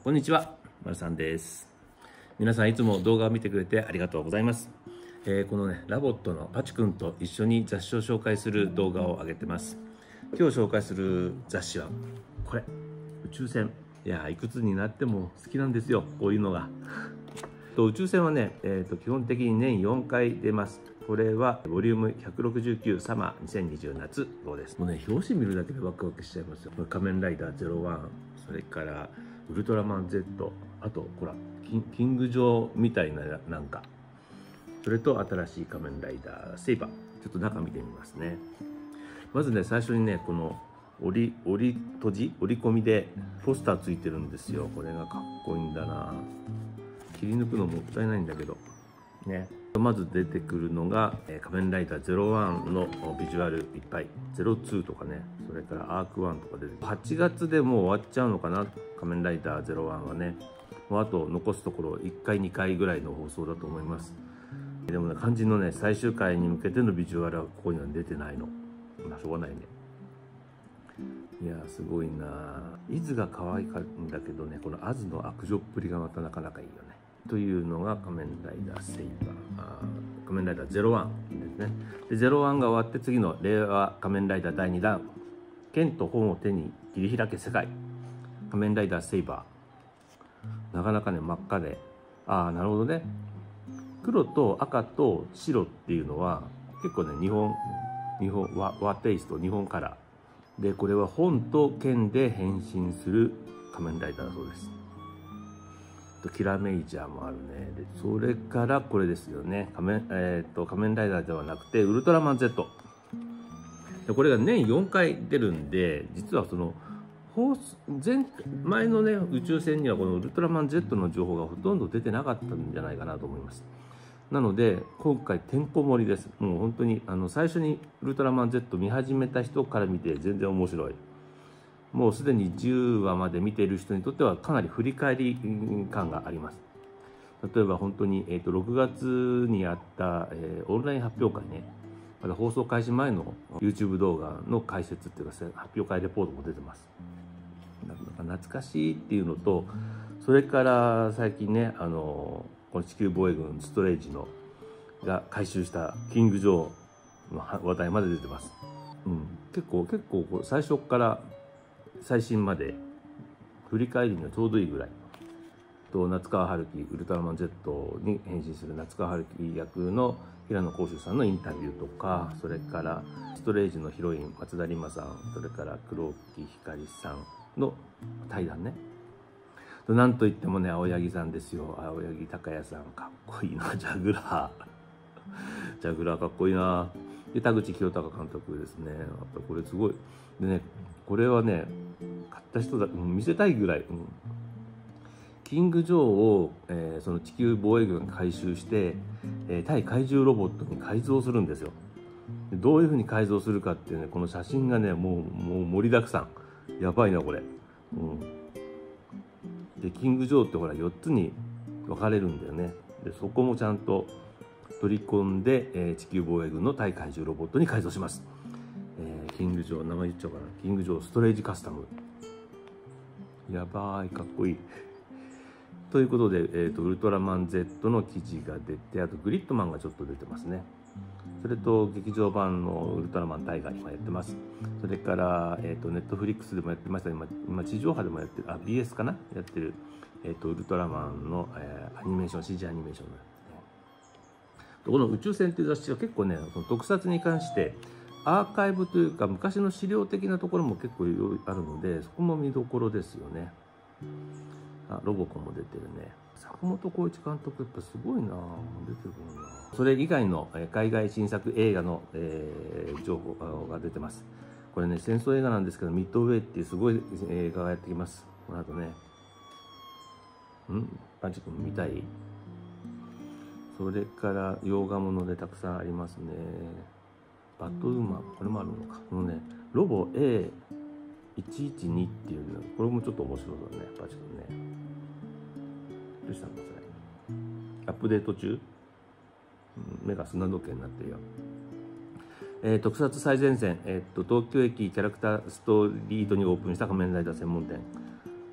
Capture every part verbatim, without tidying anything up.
こんにちは、まるさんです。皆さんいつも動画を見てくれてありがとうございます。えー、このね、ラボットのパチ君と一緒に雑誌を紹介する動画を上げてます。今日紹介する雑誌はこれ、宇宙船。いやー、いくつになっても好きなんですよ、こういうのが。と宇宙船はね、えー、と基本的に年よんかい出ます。これはボリュームひゃくろくじゅうきゅうサマーにせんにじゅう夏号です。もうね、表紙見るだけでワクワクしちゃいますよ。仮面ライダーゼロワン、それからウルトラマン Z、あとほらキン、キングジョーみたいななんか、それと新しい仮面ライダーセイバー。ちょっと中見てみますね。まずね、最初にね、この折り折り閉じ折り込みでポスターついてるんですよ。これがかっこいいんだな。切り抜くのもったいないんだけどね。まず出てくるのが「仮面ライダーゼロワン」のビジュアルいっぱい、ゼロツーとかね、それからアークワンとか出てくる。はちがつでもう終わっちゃうのかな、仮面ライダーゼロワンはね。もうあと残すところいっかいにかいぐらいの放送だと思います。でもね、肝心のね、最終回に向けてのビジュアルはここには出てないの。まあしょうがないね。いやー、すごいな。伊豆が可愛いんだけどね、このアズの悪女っぷりがまたなかなかいいよね。というのが仮面ライダーセイバー、あー仮面ライダーゼロワンですね。でゼロワンが終わって次の令和仮面ライダーだいにだん、剣と本を手に切り開け世界、仮面ライダーセイバー。なかなかね、真っ赤で、ああなるほどね、黒と赤と白っていうのは結構ね、日本日本和和テイスト、日本カラーで、これは本と剣で変身する仮面ライダーだそうです。キラメイジャーもあるね。でそれからこれですよね、仮面、えー、と仮面ライダーではなくてウルトラマン Z。 でこれが年よんかい出るんで、実はその前前のね宇宙船にはこのウルトラマン Z の情報がほとんど出てなかったんじゃないかなと思います。なので今回てんこ盛りです。もう本当にあの最初にウルトラマン Z 見始めた人から見て全然面白い。もうすでにじゅうわまで見ている人にとってはかなり振り返り感があります。例えば本当に、えー、とろくがつにあった、えー、オンライン発表会ね、まだ放送開始前の YouTube 動画の解説っていうか発表会レポートも出てます。なんか懐かしいっていうのと、それから最近ね、あのこの地球防衛軍ストレージのが回収したキングジョーの話題まで出てます。うん、結構結構最初から最新まで振り返りにはちょうどいいぐらい。と夏川春樹、ウルトラマン Z に変身する夏川春樹役の平野浩秀さんのインタビューとか、それからストレージのヒロイン松田里奈さん、それから黒木光さんの対談ね。なんといってもね、青柳さんですよ。青柳高也さん、かっこいいな。ジャグラージャグラーかっこいいな。で田口清隆監督ですね。やっぱこれすごいでね、これはね、買った人だ、うん、見せたいぐらい、うん、キングジョーを、えー、その地球防衛軍が回収して、えー、対怪獣ロボットに改造するんですよ。でどういうふうに改造するかっていうね、この写真がね、もうもう盛りだくさん。やばいなこれ。うん、でキングジョーってほらよっつに分かれるんだよね。でそこもちゃんと取り込んで、えー、地球防衛軍の対怪獣ロボットに改造します。えー、キングジョー、名前言っちゃおうかな。キングジョーストレージカスタム。やばい、かっこいい。ということで、えーと、ウルトラマン Z の記事が出て、あとグリッドマンがちょっと出てますね。それと劇場版のウルトラマンタイガー今やってます。それから、えーと、ネットフリックスでもやってました。今、今地上波でもやってる、あ、ビーエス かなやってる、えーと、ウルトラマンの、えー、アニメーション、シージー アニメーションの。この宇宙船という雑誌は結構ね、その特撮に関してアーカイブというか昔の資料的なところも結構あるので、そこも見どころですよね。あ、ロボコンも出てるね。坂本浩一監督やっぱすごいな、出てくるな。それ以外の海外新作映画の、えー、情報が出てます。これね、戦争映画なんですけど、ミッドウェイっていうすごい映画がやってきます。この後ね、んパンチ君見たい？それから洋画ものでたくさんありますね。バットウーマン、これもあるのか。このね、ロボ エーいちいちに っていうの、これもちょっと面白そうだね、パチ君ね。どうしたのそれ。アップデート中？目が砂時計になってるよ。えー、特撮最前線、えー、っと東京駅キャラクターストリートにオープンした仮面ライダー専門店。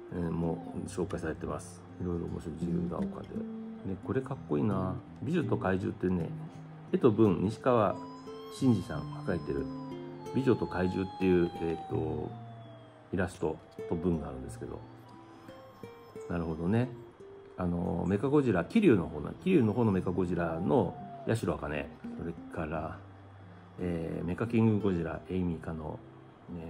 えー、もう紹介されてます。いろいろ面白い自由が丘で、ね、これかっこいいな。美女と怪獣ってね、絵と文西川真二さんが描いてる美女と怪獣っていう、えー、とイラストと文があるんですけど、なるほどね。あのメカゴジラ、桐生の方の桐生の方のメカゴジラの八代茜、それから、えー、メカキングゴジラエイミカの、ね、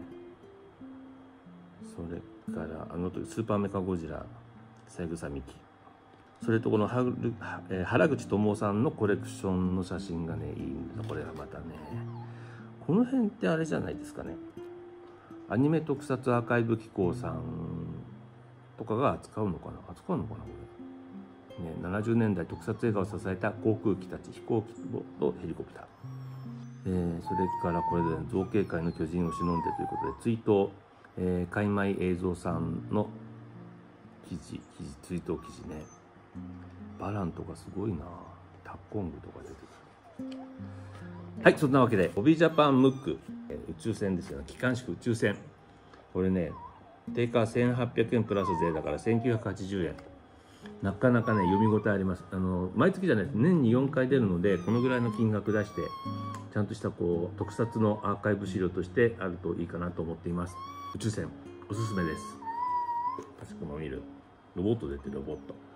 それからあの時スーパーメカゴジラ三枝美樹、それとこのはる、えー、原口智さんのコレクションの写真がねいいんだ。これがまたね、この辺ってあれじゃないですかね、アニメ特撮アーカイブ機構さんとかが扱うのかな扱うのかなこれ、ね、ななじゅうねんだい特撮映画を支えた航空機たち、飛行機とヘリコプター、えー、それからこれで造形界の巨人を忍んでということで追悼、えー、海米映像さんの記事記事追悼記事ね。バランとかすごいな、タッコングとか出てくる。はい、そんなわけでホビージャパンムック、えー、宇宙船ですよね、機関式宇宙船、これね定価せんはっぴゃくえんプラス税だからせんきゅうひゃくはちじゅうえん、なかなかね読み応えあります。あの毎月じゃないです、年によんかい出るので、このぐらいの金額出してちゃんとしたこう特撮のアーカイブ資料としてあるといいかなと思っています。宇宙船おすすめです。パチコも見るロボット出てるロボット。